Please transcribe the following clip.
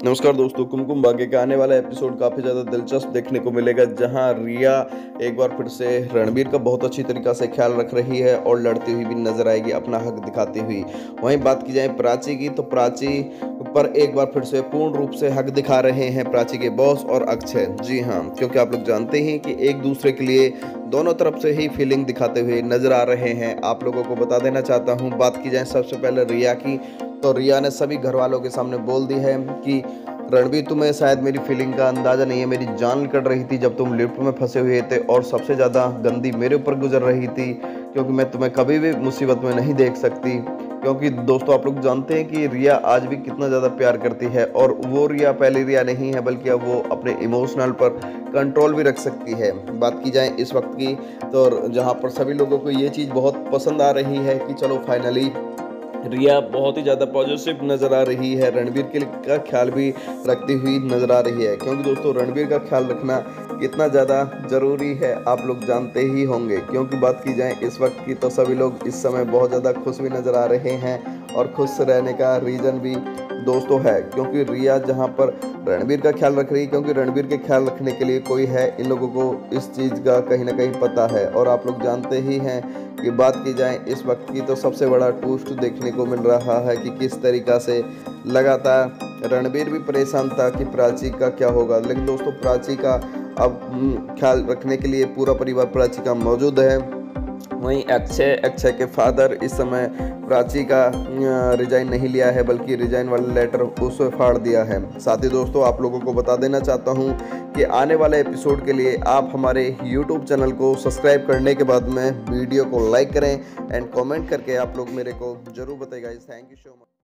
नमस्कार दोस्तों, कुमकुम भाग्य का आने वाला एपिसोड काफ़ी ज़्यादा दिलचस्प देखने को मिलेगा, जहां रिया एक बार फिर से रणबीर का बहुत अच्छी तरीक़ा से ख्याल रख रही है और लड़ती हुई भी नजर आएगी, अपना हक दिखाती हुई। वहीं बात की जाए प्राची की, तो प्राची पर एक बार फिर से पूर्ण रूप से हक दिखा रहे हैं प्राची के बॉस और अक्षय। जी हाँ, क्योंकि आप लोग जानते हैं कि एक दूसरे के लिए दोनों तरफ से ही फीलिंग दिखाते हुए नजर आ रहे हैं। आप लोगों को बता देना चाहता हूँ, बात की जाए सबसे पहले रिया की, तो रिया ने सभी घर वालों के सामने बोल दी है कि रणबीर, तुम्हें शायद मेरी फीलिंग का अंदाज़ा नहीं है। मेरी जान निकल रही थी जब तुम लिफ्ट में फंसे हुए थे, और सबसे ज़्यादा गंदी मेरे ऊपर गुजर रही थी, क्योंकि मैं तुम्हें कभी भी मुसीबत में नहीं देख सकती। क्योंकि दोस्तों, आप लोग जानते हैं कि रिया आज भी कितना ज़्यादा प्यार करती है, और वो रिया पहले रिया नहीं है, बल्कि अब वो अपने इमोशनल पर कंट्रोल भी रख सकती है। बात की जाए इस वक्त की, तो जहाँ पर सभी लोगों को ये चीज़ बहुत पसंद आ रही है कि चलो फाइनली रिया बहुत ही ज़्यादा पॉजिटिव नज़र आ रही है, रणबीर के का ख्याल भी रखती हुई नज़र आ रही है। क्योंकि दोस्तों, रणबीर का ख्याल रखना कितना ज़्यादा ज़रूरी है आप लोग जानते ही होंगे। क्योंकि बात की जाए इस वक्त की, तो सभी लोग इस समय बहुत ज़्यादा खुश भी नज़र आ रहे हैं, और खुश रहने का रीज़न भी दोस्तों है क्योंकि रिया जहाँ पर रणबीर का ख्याल रख रही है, क्योंकि रणबीर के ख्याल रखने के लिए कोई है, इन लोगों को इस चीज़ का कहीं ना कहीं पता है। और आप लोग जानते ही हैं कि बात की जाए इस वक्त की, तो सबसे बड़ा ट्विस्ट देखने को मिल रहा है कि किस तरीक़ा से लगातार रणबीर भी परेशान था कि प्राची का क्या होगा। लेकिन दोस्तों, प्राची का अब ख्याल रखने के लिए पूरा परिवार प्राची का मौजूद है। वहीं अक्षय के फादर इस समय प्राची का रिजाइन नहीं लिया है, बल्कि रिजाइन वाला लेटर उसे फाड़ दिया है। साथ ही दोस्तों, आप लोगों को बता देना चाहता हूं कि आने वाले एपिसोड के लिए आप हमारे YouTube चैनल को सब्सक्राइब करने के बाद में वीडियो को लाइक करें एंड कमेंट करके आप लोग मेरे को जरूर बताइए guys. Thank you so much.